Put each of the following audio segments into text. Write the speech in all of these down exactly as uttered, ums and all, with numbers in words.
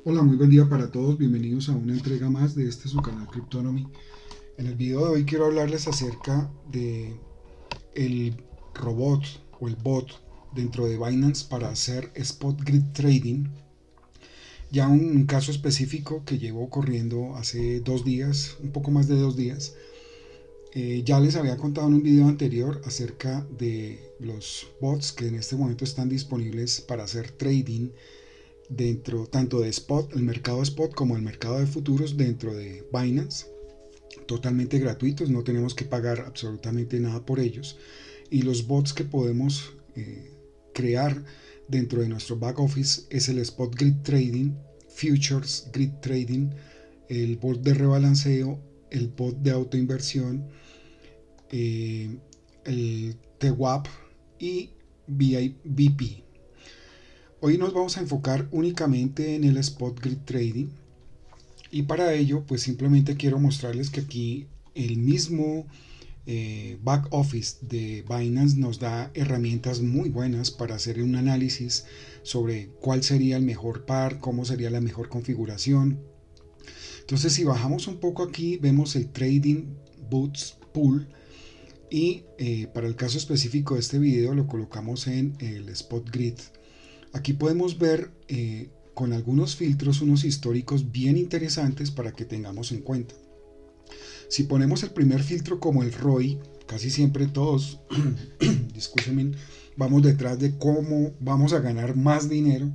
Hola, muy buen día para todos, bienvenidos a una entrega más de este su canal Cryptonomy. En el video de hoy quiero hablarles acerca de el robot o el bot dentro de Binance para hacer spot grid trading. Ya un, un caso específico que llevo corriendo hace dos días, un poco más de dos días. Eh, ya les había contado en un video anterior acerca de los bots que en este momento están disponibles para hacer trading dentro tanto de spot, el mercado spot, como el mercado de futuros dentro de Binance, totalmente gratuitos, no tenemos que pagar absolutamente nada por ellos. Y los bots que podemos eh, crear dentro de nuestro back office es el spot grid trading, futures grid trading, el bot de rebalanceo, el bot de autoinversión, eh, el T WAP y V P. Hoy nos vamos a enfocar únicamente en el spot grid trading, y para ello pues simplemente quiero mostrarles que aquí el mismo eh, back office de Binance nos da herramientas muy buenas para hacer un análisis sobre cuál sería el mejor par, cómo sería la mejor configuración. Entonces, si bajamos un poco aquí, vemos el Trading Bots Pool, y eh, para el caso específico de este video lo colocamos en el Spot Grid. Aquí podemos ver eh, con algunos filtros unos históricos bien interesantes para que tengamos en cuenta. Si ponemos el primer filtro como el R O I, casi siempre todos discúlpenme, vamos detrás de cómo vamos a ganar más dinero.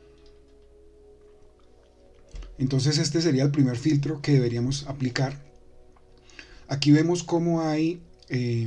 Entonces este sería el primer filtro que deberíamos aplicar. Aquí vemos cómo hay eh,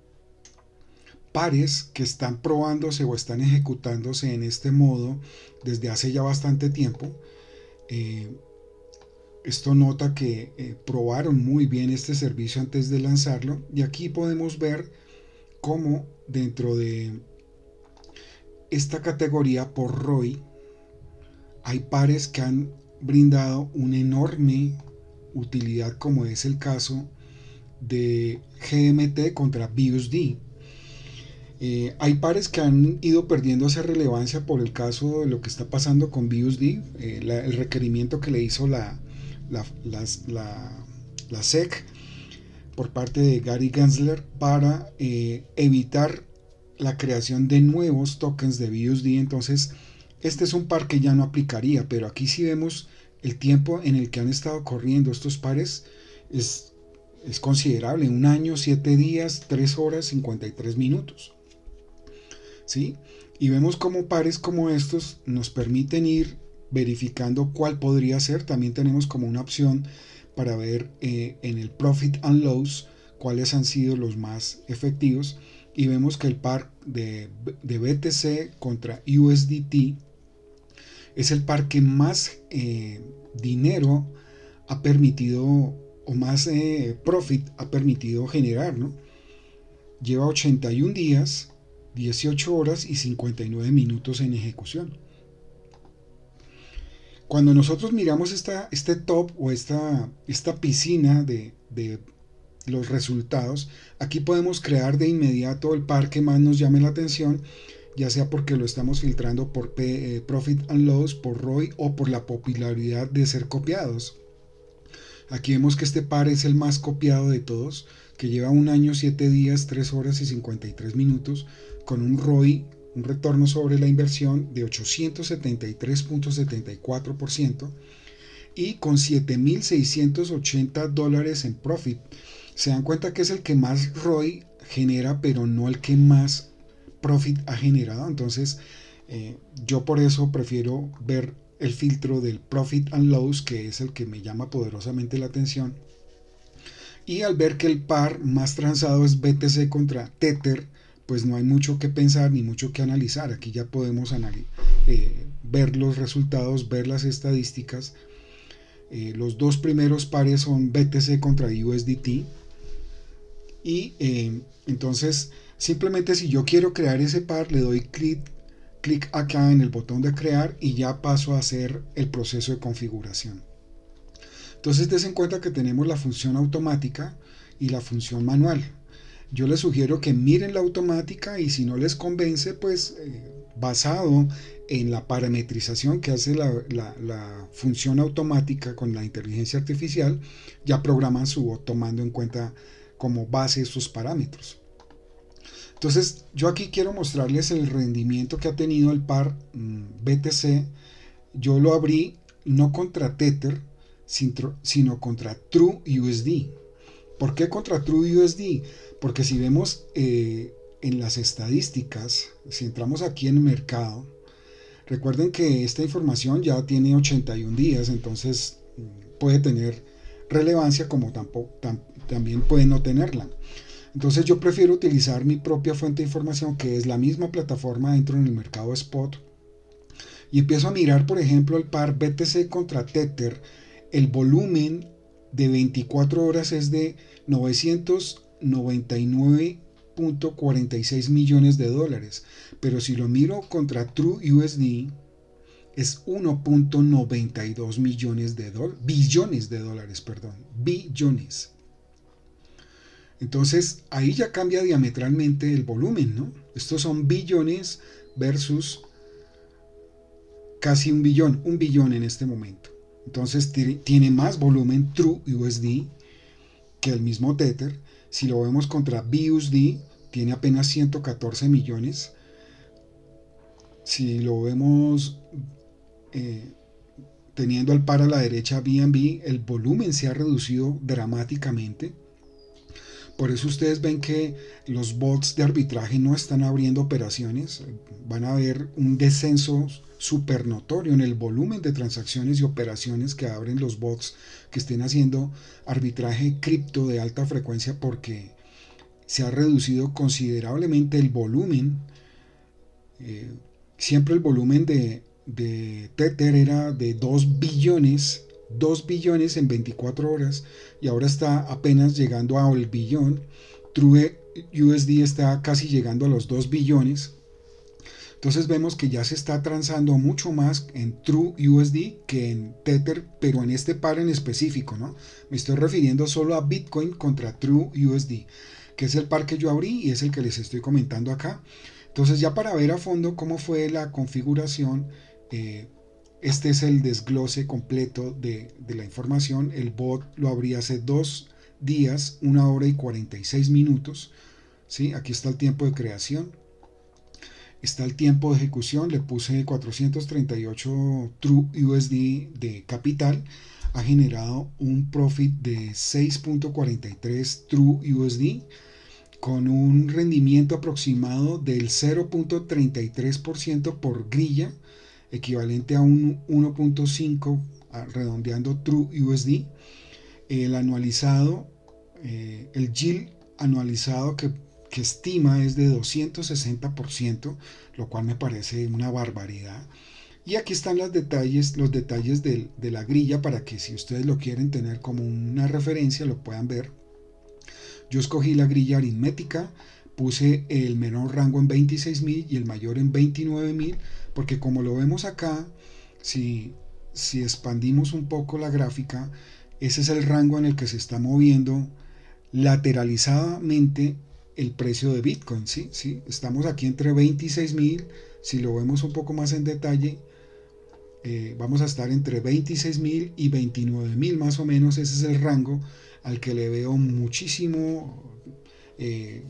pares que están probándose o están ejecutándose en este modo desde hace ya bastante tiempo. Eh, esto nota que eh, probaron muy bien este servicio antes de lanzarlo, y aquí podemos ver cómo dentro de esta categoría por R O I hay pares que han brindado una enorme utilidad, como es el caso de G M T contra B U S D. Eh, hay pares que han ido perdiendo esa relevancia por el caso de lo que está pasando con B U S D, eh, la, el requerimiento que le hizo la, la, la, la, la S E C por parte de Gary Gensler para eh, evitar la creación de nuevos tokens de B U S D. Entonces este es un par que ya no aplicaría, pero aquí sí vemos el tiempo en el que han estado corriendo estos pares. Es, es considerable, un año, siete días, tres horas, cincuenta y tres minutos. ¿Sí? Y vemos como pares como estos nos permiten ir verificando cuál podría ser. También tenemos como una opción para ver eh, en el Profit and Loss cuáles han sido los más efectivos, y vemos que el par de, de B T C contra U S D T es el par que más eh, dinero ha permitido, o más eh, profit ha permitido generar, ¿no? Lleva ochenta y un días, dieciocho horas y cincuenta y nueve minutos en ejecución. Cuando nosotros miramos esta, este top o esta, esta piscina de, de los resultados, aquí podemos crear de inmediato el par que más nos llame la atención, ya sea porque lo estamos filtrando por P, eh, Profit and Loss, por R O I o por la popularidad de ser copiados. Aquí vemos que este par es el más copiado de todos, que lleva un año, siete días, tres horas y cincuenta y tres minutos, con un R O I, un retorno sobre la inversión de ochocientos setenta y tres punto setenta y cuatro por ciento, y con siete mil seiscientos ochenta dólares en profit. Se dan cuenta que es el que más R O I genera, pero no el que más profit ha generado. Entonces eh, yo por eso prefiero ver el filtro del Profit and Loss, que es el que me llama poderosamente la atención. Y al ver que el par más transado es B T C contra Tether, pues no hay mucho que pensar ni mucho que analizar. Aquí ya podemos eh, ver los resultados, ver las estadísticas. Eh, los dos primeros pares son B T C contra U S D T, y eh, entonces simplemente si yo quiero crear ese par, le doy clic clic acá en el botón de crear y ya paso a hacer el proceso de configuración. Entonces des en cuenta que tenemos la función automática y la función manual. Yo les sugiero que miren la automática, y si no les convence, pues eh, basado en la parametrización que hace la, la, la función automática con la inteligencia artificial, ya programan su bot tomando en cuenta como base esos parámetros. Entonces yo aquí quiero mostrarles el rendimiento que ha tenido el par mmm, B T C. Yo lo abrí no contra Tether, sino contra True U S D. ¿Por qué contra True U S D? Porque si vemos eh, en las estadísticas, si entramos aquí en el mercado, recuerden que esta información ya tiene ochenta y un días, entonces puede tener relevancia como tampoco, tam, también puede no tenerla. Entonces yo prefiero utilizar mi propia fuente de información, que es la misma plataforma dentro del mercado spot, y empiezo a mirar, por ejemplo, el par B T C contra Tether. El volumen de veinticuatro horas es de novecientos noventa y nueve punto cuarenta y seis millones de dólares, pero si lo miro contra True U S D es uno punto noventa y dos millones de dólares, billones de dólares, perdón, billones. Entonces ahí ya cambia diametralmente el volumen, ¿no? Estos son billones versus casi un billón, un billón en este momento. Entonces tiene más volumen True U S D que el mismo Tether. Si lo vemos contra B U S D, tiene apenas ciento catorce millones. Si lo vemos eh, teniendo al par a la derecha B N B, el volumen se ha reducido dramáticamente. Por eso ustedes ven que los bots de arbitraje no están abriendo operaciones. Van a ver un descenso súper notorio en el volumen de transacciones y operaciones que abren los bots que estén haciendo arbitraje cripto de alta frecuencia, porque se ha reducido considerablemente el volumen. Eh, siempre el volumen de, de Tether era de dos billones, dos billones en veinticuatro horas, y ahora está apenas llegando al billón. True U S D está casi llegando a los dos billones. Entonces vemos que ya se está transando mucho más en True U S D que en Tether, pero en este par en específico, ¿no? Me estoy refiriendo solo a Bitcoin contra True U S D, que es el par que yo abrí y es el que les estoy comentando acá. Entonces ya para ver a fondo cómo fue la configuración, eh, este es el desglose completo de, de la información. El bot lo abrí hace dos días, una hora y cuarenta y seis minutos. ¿Sí? Aquí está el tiempo de creación. Está el tiempo de ejecución. Le puse cuatrocientos treinta y ocho True U S D de capital. Ha generado un profit de seis punto cuarenta y tres True U S D con un rendimiento aproximado del cero punto treinta y tres por ciento por grilla, equivalente a un uno punto cinco redondeando True U S D. El anualizado, eh, el yield anualizado que, que estima es de doscientos sesenta por ciento, lo cual me parece una barbaridad. Y aquí están los detalles, los detalles de, de la grilla, para que si ustedes lo quieren tener como una referencia lo puedan ver. Yo escogí la grilla aritmética, puse el menor rango en veintiséis mil y el mayor en veintinueve mil, porque como lo vemos acá, si, si expandimos un poco la gráfica, ese es el rango en el que se está moviendo lateralizadamente el precio de Bitcoin. ¿Sí? ¿Sí? Estamos aquí entre veintiséis mil, si lo vemos un poco más en detalle, eh, vamos a estar entre veintiséis mil y veintinueve mil más o menos. Ese es el rango al que le veo muchísimo eh,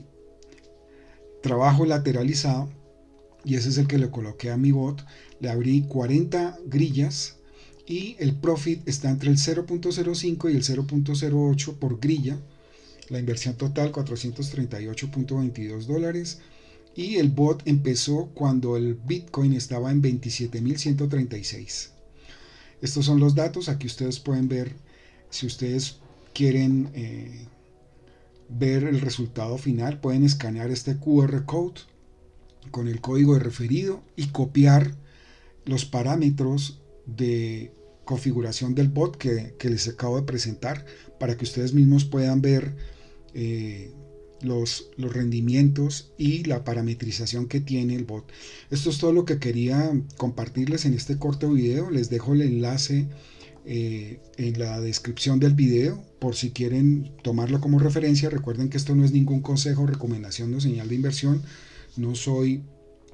trabajo lateralizado, y ese es el que le coloqué a mi bot. Le abrí cuarenta grillas y el profit está entre el cero punto cero cinco y el cero punto cero ocho por grilla. La inversión total cuatrocientos treinta y ocho punto veintidós dólares, y el bot empezó cuando el Bitcoin estaba en veintisiete mil ciento treinta y seis. Estos son los datos. Aquí ustedes pueden ver, si ustedes quieren eh, ver el resultado final, pueden escanear este Q R code con el código de referido y copiar los parámetros de configuración del bot que, que les acabo de presentar, para que ustedes mismos puedan ver eh, los, los rendimientos y la parametrización que tiene el bot. Esto es todo lo que quería compartirles en este corto video. Les dejo el enlace eh, en la descripción del video por si quieren tomarlo como referencia. Recuerden que esto no es ningún consejo, recomendación o señal de inversión. No soy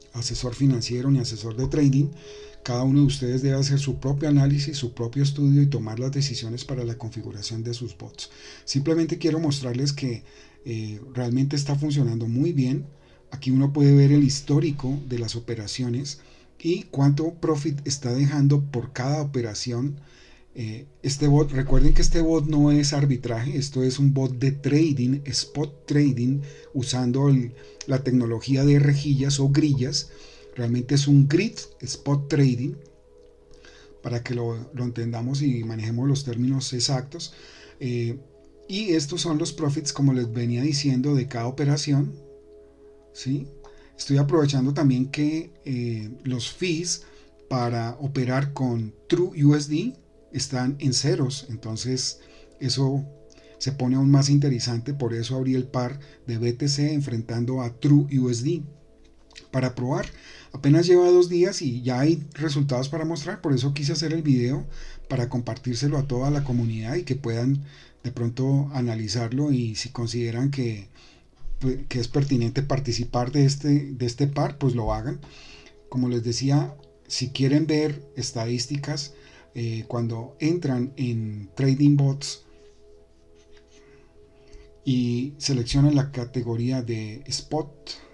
asesor financiero ni asesor de trading. Cada uno de ustedes debe hacer su propio análisis, su propio estudio y tomar las decisiones para la configuración de sus bots. Simplemente quiero mostrarles que eh, realmente está funcionando muy bien. Aquí uno puede ver el histórico de las operaciones y cuánto profit está dejando por cada operación. Eh, este bot, recuerden que este bot no es arbitraje, esto es un bot de trading, spot trading, usando el, la tecnología de rejillas o grillas. Realmente es un grid spot trading, para que lo, lo entendamos y manejemos los términos exactos. Eh, y estos son los profits, como les venía diciendo, de cada operación, ¿sí? Estoy aprovechando también que eh, los fees para operar con True U S D están en ceros, entonces eso se pone aún más interesante. Por eso abrí el par de B T C enfrentando a True U S D para probar. Apenas lleva dos días y ya hay resultados para mostrar, por eso quise hacer el video para compartírselo a toda la comunidad y que puedan de pronto analizarlo, y si consideran que, que es pertinente participar de este, de este par, pues lo hagan. Como les decía, si quieren ver estadísticas, eh, cuando entran en Trading Bots y seleccionan la categoría de Spot,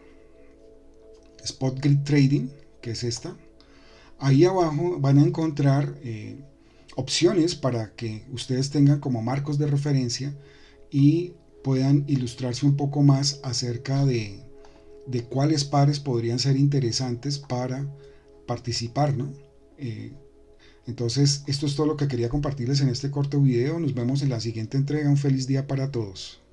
Spot Grid Trading, que es esta, ahí abajo van a encontrar eh, opciones para que ustedes tengan como marcos de referencia y puedan ilustrarse un poco más acerca de, de cuáles pares podrían ser interesantes para participar, ¿no? Eh, entonces, esto es todo lo que quería compartirles en este corto video. Nos vemos en la siguiente entrega. Un feliz día para todos.